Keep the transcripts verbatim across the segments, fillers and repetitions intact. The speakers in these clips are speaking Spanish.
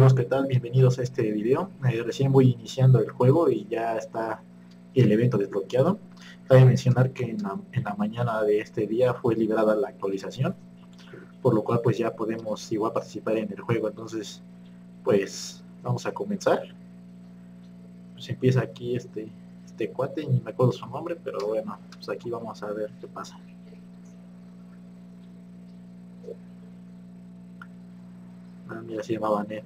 amigos, ¿qué tal? Bienvenidos a este video. Eh, recién voy iniciando el juego y ya está el evento desbloqueado. Cabe mencionar que en la, en la mañana de este día fue liberada la actualización, por lo cual pues ya podemos igual participar en el juego. Entonces, pues vamos a comenzar. Pues empieza aquí este, este cuate, ni me acuerdo su nombre, pero bueno, pues aquí vamos a ver qué pasa. Ah, mira, se llamaba Ned.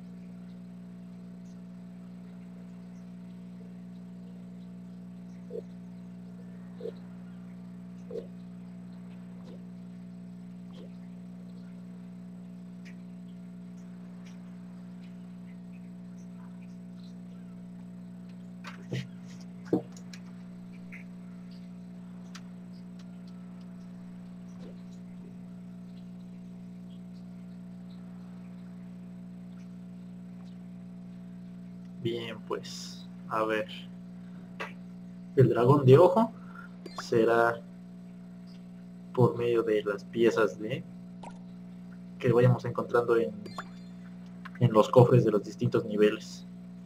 Bien, pues a ver. El dragón de ojo será por medio de las piezas de que vayamos encontrando en, en los cofres de los distintos niveles.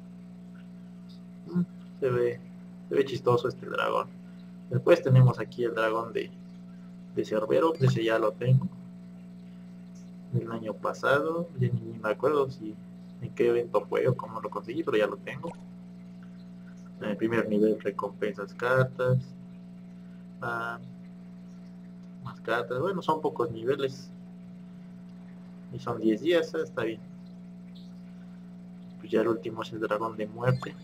Mm, Se ve, se ve chistoso este dragón. Después tenemos aquí el dragón de, de Cerbero, ese ya lo tengo. Del año pasado, ya ni me acuerdo si en qué evento fue o cómo lo conseguí, pero ya lo tengo. En el primer nivel recompensas cartas. Ah, más cartas. Bueno, son pocos niveles. Y son diez días, está bien. Pues ya el último es el dragón de muerte.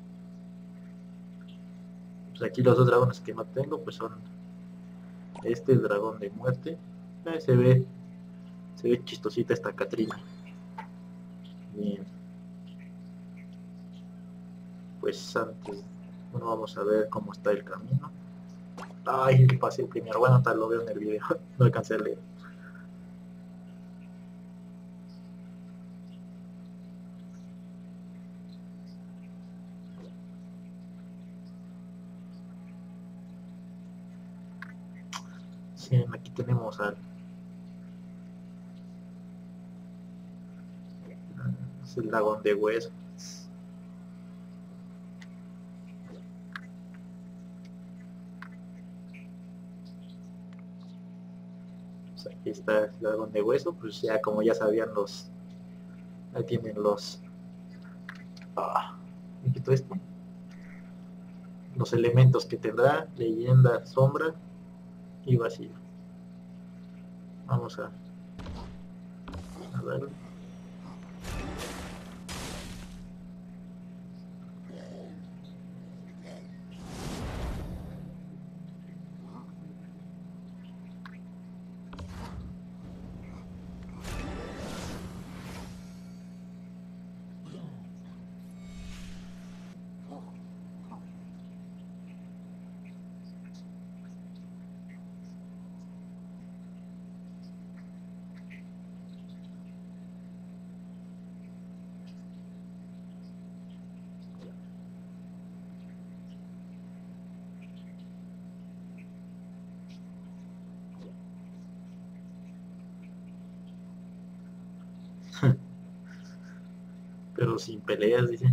Pues aquí los dos dragones que no tengo pues son este, el dragón de muerte. Eh, se ve se ve chistosita esta Catrina. Bien, pues antes, bueno, vamos a ver cómo está el camino. Ay, pasé el primero, bueno, tal lo veo en el video, no alcancé a leer. Sí, aquí tenemos al es el dragón de hueso. Pues aquí está el dragón de hueso, pues ya como ya sabían los, ahí tienen los, ah, me quito esto, los elementos que tendrá: leyenda, sombra y vacío. Vamos a, a ver. Pero sin peleas, dice.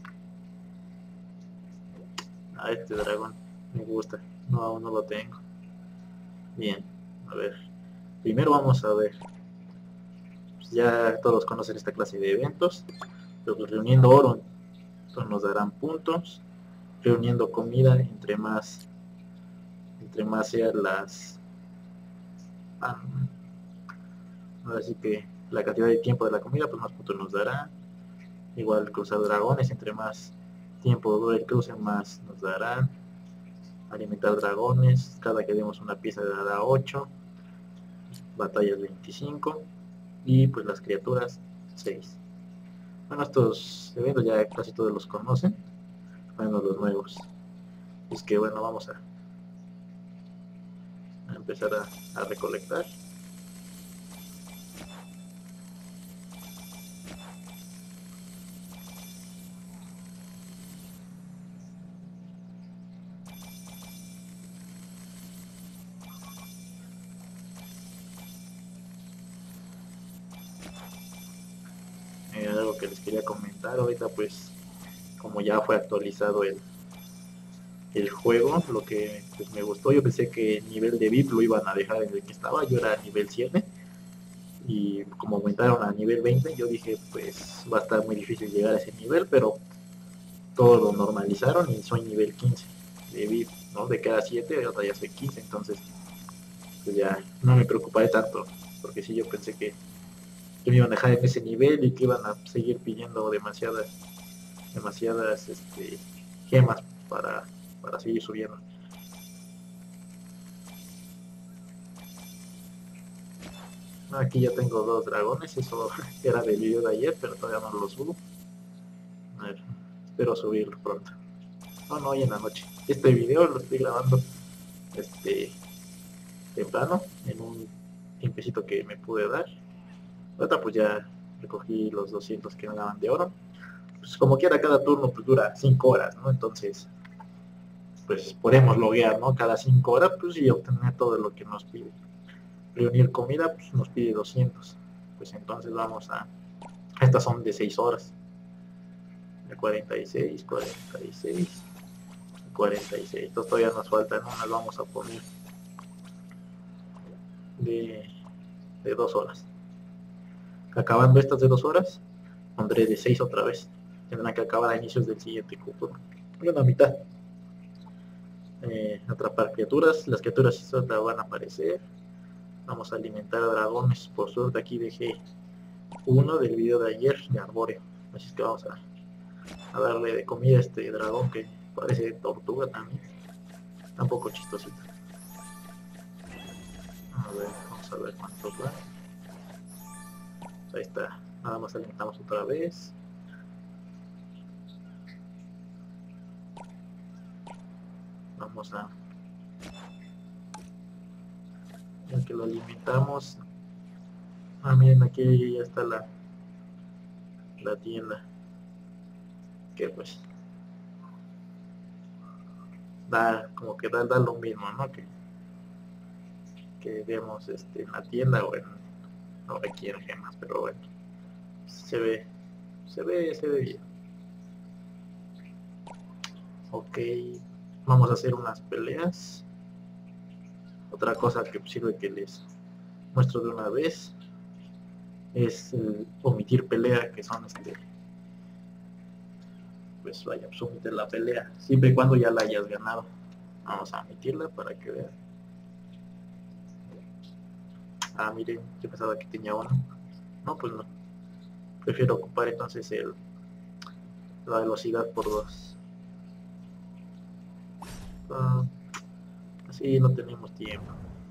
A este dragón me gusta, no, aún no lo tengo. Bien, a ver, primero vamos a ver, pues ya todos conocen esta clase de eventos, pero pues reuniendo oro entonces nos darán puntos, reuniendo comida, entre más entre más sean las ah, así que la cantidad de tiempo de la comida, pues más puntos nos dará. Igual cruzar dragones, entre más tiempo dure el cruce, más nos darán. Alimentar dragones, cada que demos una pieza dará ocho. Batallas veinticinco. Y pues las criaturas seis. Bueno, estos eventos ya casi todos los conocen. Bueno, los nuevos. Es que bueno, vamos a, a empezar a, a recolectar. Eh, algo que les quería comentar. Ahorita pues como ya fue actualizado el, el juego, lo que pues, me gustó, yo pensé que el nivel de V I P lo iban a dejar en el que estaba, yo era nivel siete, y como aumentaron a nivel veinte, yo dije pues va a estar muy difícil llegar a ese nivel, pero todo lo normalizaron y soy nivel quince de V I P, ¿no? De cada siete, ahora ya soy quince, entonces pues ya no me preocuparé tanto, porque si yo pensé que, que me iban a dejar en ese nivel y que iban a seguir pidiendo demasiadas demasiadas este, gemas para, para seguir subiendo. Aquí ya tengo dos dragones, eso era del video de ayer, pero todavía no lo subo. A ver, espero subirlo pronto. No, no, hoy en la noche. Este video lo estoy grabando este temprano, en un tiempecito que me pude dar. Ahorita pues ya recogí los doscientos que me daban de oro. Pues como quiera, cada turno pues dura cinco horas, ¿no? Entonces, pues podemos loguear, ¿no? Cada cinco horas, pues y obtener todo lo que nos pide. Reunir comida, pues nos pide doscientos. Pues entonces vamos a... Estas son de seis horas. De cuarenta y seis, cuarenta y seis, cuarenta y seis. Entonces todavía nos faltan, ¿no? Las vamos a poner de, de dos horas. Acabando estas de dos horas, pondré de seis otra vez. Tendrán que acabar a inicios del siguiente cupo. Bueno, a mitad. Eh, atrapar criaturas. Las criaturas solo van a aparecer. Vamos a alimentar a dragones. Por suerte aquí dejé uno del video de ayer de arbóreo. Así es que vamos a, a darle de comida a este dragón que parece tortuga también. Está un poco chistosito. A ver, vamos a ver cuántos va. Ahí está. Nada más alimentamos otra vez. Vamos a... Ya que lo alimentamos. Ah, miren, aquí ya está la, la tienda. Que pues... Da, como que da, da lo mismo, ¿no? Que, que vemos este, en la tienda o en... No requiere gemas, pero bueno. Se ve, se ve, se ve bien. Ok, vamos a hacer unas peleas. Otra cosa que sirve que les muestro de una vez es eh, omitir pelea, que son este, pues vaya, pues omite la pelea, siempre y cuando ya la hayas ganado. Vamos a omitirla para que vean. Ah, miren, yo pensaba que tenía uno. No, pues no. Prefiero ocupar entonces el, la velocidad por dos. Ah, así no tenemos tiempo.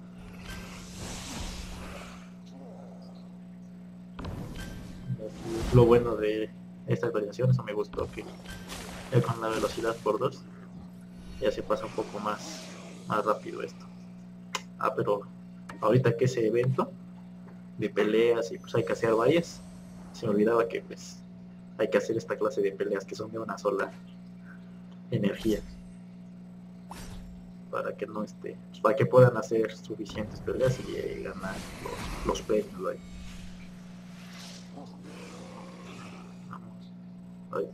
Lo bueno de esta actualización, eso me gustó, que ya con la velocidad por dos ya se pasa un poco más, más rápido esto. Ah, pero ahorita que ese evento de peleas y pues hay que hacer varias, se me olvidaba que pues hay que hacer esta clase de peleas que son de una sola energía para que no esté, pues, para que puedan hacer suficientes peleas y eh, ganar los, los premios, ¿no? Vamos. Ahí.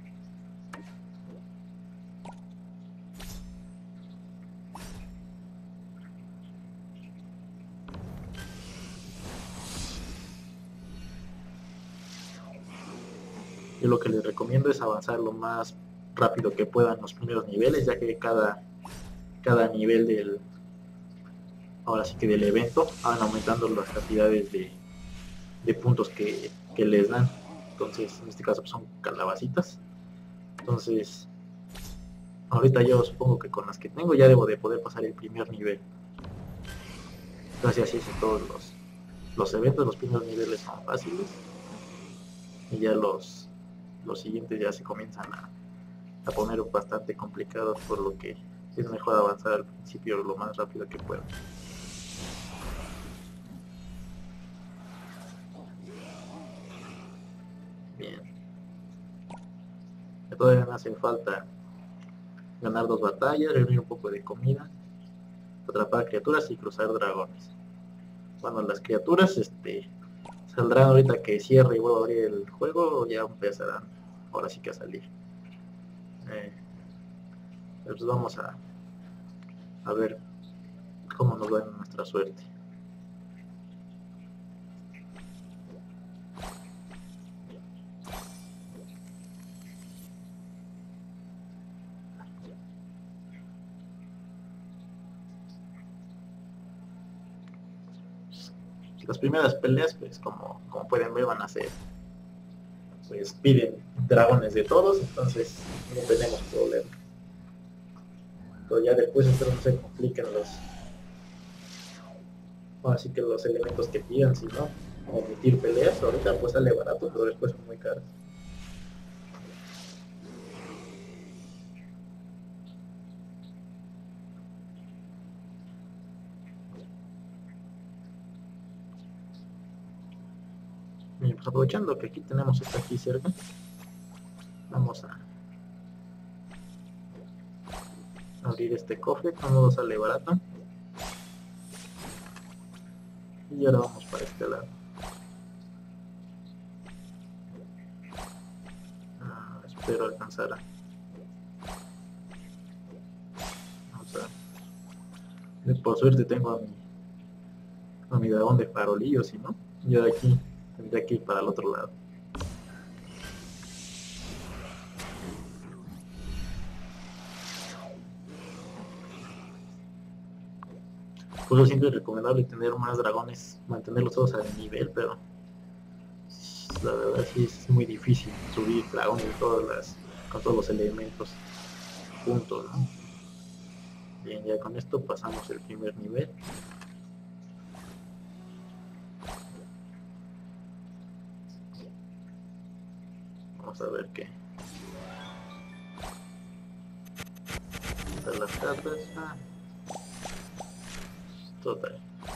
Yo lo que les recomiendo es avanzar lo más rápido que puedan los primeros niveles, ya que cada, cada nivel del, ahora sí que del evento, van aumentando las cantidades de, de puntos que, que les dan. Entonces, en este caso pues, son calabacitas. Entonces, ahorita yo supongo que con las que tengo ya debo de poder pasar el primer nivel. Entonces así es en todos los, los eventos, los primeros niveles son fáciles. Y ya los, los siguientes ya se comienzan a, a poner bastante complicados, por lo que es mejor avanzar al principio lo más rápido que pueda. Bien. Todavía me hace falta ganar dos batallas, reunir un poco de comida, atrapar criaturas y cruzar dragones. Bueno, las criaturas este, Saldrán ahorita que cierre y vuelva a abrir el juego, ya empezarán ahora sí que a salir. Eh, pues vamos a, a ver cómo nos va en nuestra suerte. Las primeras peleas, pues como, como pueden ver, van a ser, pues piden dragones de todos, entonces no tenemos problema. Pero ya después espero no se compliquen los, así que los elementos que pidan, si no, omitir peleas, ahorita pues sale barato, pero después son muy caros. Bien, pues aprovechando que aquí tenemos esto aquí cerca, vamos a abrir este cofre, todo sale barato. Y ahora vamos para este lado. Ah, espero alcanzar a... Vamos a ver. Por suerte tengo a mi, a mi dragón de farolillo, si no, yo de aquí tendría que ir para el otro lado. Por eso siempre es recomendable tener más dragones, mantenerlos todos al nivel, pero la verdad sí es muy difícil subir dragones todas las, con todos los elementos juntos, ¿no? Bien, ya con esto pasamos el primer nivel. Vamos a ver qué. Las cartas. Ah. Total.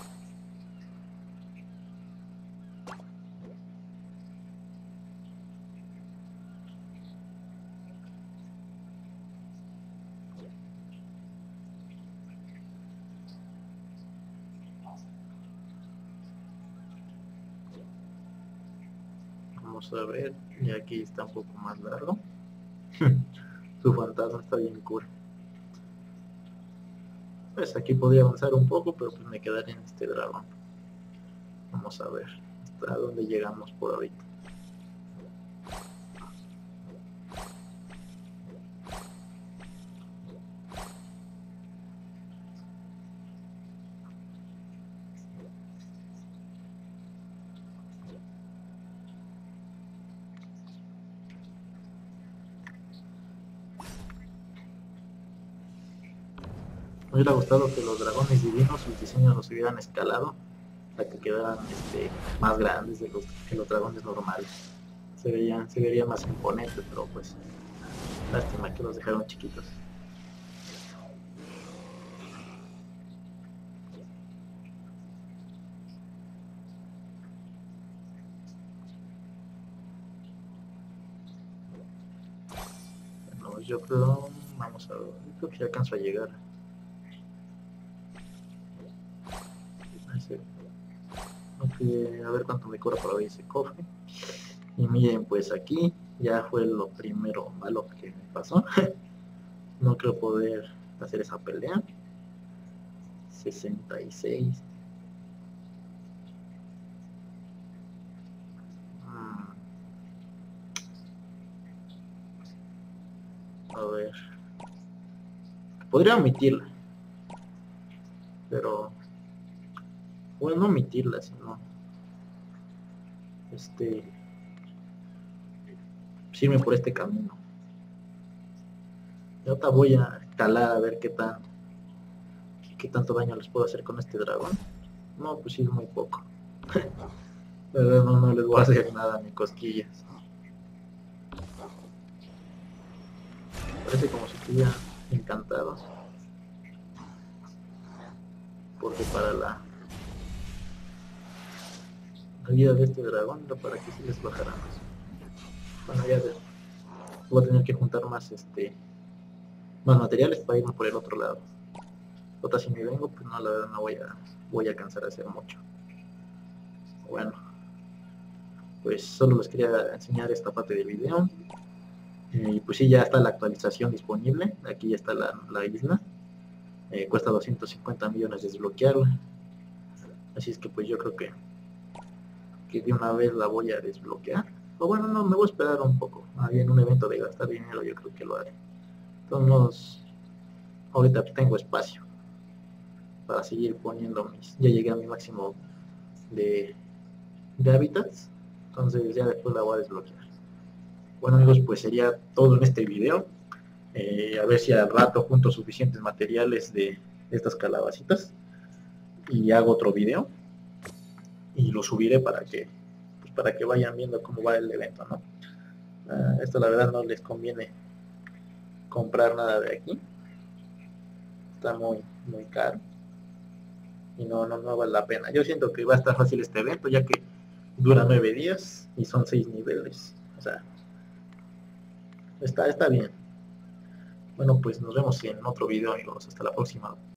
Vamos a ver, y aquí está un poco más largo. Su fantasma está bien cool. Pues aquí podría avanzar un poco, pero pues me quedaré en este dragón. Vamos a ver hasta dónde llegamos por ahorita. Me hubiera gustado que los dragones divinos, sus diseños los hubieran escalado para que quedaran este, más grandes de los, que los dragones normales. Se vería, se vería más imponente, pero pues lástima que los dejaron chiquitos. Bueno, yo creo, vamos a ver, yo creo que ya alcanzo a llegar. Okay, a ver cuánto me cobra por abrir ese cofre. Y miren, pues aquí ya fue lo primero malo que me pasó. No creo poder hacer esa pelea. sesenta y seis. Hmm. A ver. Podría omitirla. Pero... bueno, no omitirla, sino... Este... irme por este camino. Y ahorita voy a calar a ver qué tan... qué tanto daño les puedo hacer con este dragón. No, pues sí, es muy poco. Pero no, no les voy a hacer nada ni cosquillas. Parece como si estuvieran encantados. Porque para la, la vida de este dragón era para que se les bajara más. Bueno, ya de, voy a tener que juntar más este más materiales para irme por el otro lado. Otra si me vengo, pues no, la verdad no voy a voy a cansar de hacer mucho. Bueno, pues solo les quería enseñar esta parte del video. Y pues sí, ya está la actualización disponible. Aquí ya está la, la isla. Eh, cuesta doscientos cincuenta millones desbloquearla. Así es que pues yo creo que, que de una vez la voy a desbloquear. O bueno, no, me voy a esperar un poco. Ahí en un evento de gastar dinero yo creo que lo haré. De todos modos, ahorita tengo espacio para seguir poniendo mis... Ya llegué a mi máximo de, de hábitats. Entonces ya después la voy a desbloquear. Bueno amigos, pues sería todo en este video. Eh, a ver si al rato junto suficientes materiales de estas calabacitas y hago otro video y lo subiré para que pues para que vayan viendo cómo va el evento, ¿no? Uh, esto la verdad no les conviene comprar nada de aquí, está muy muy caro y no, no, no vale la pena. Yo siento que va a estar fácil este evento ya que dura nueve días y son seis niveles, o sea, está, está bien. Bueno, pues nos vemos en otro video amigos, hasta la próxima.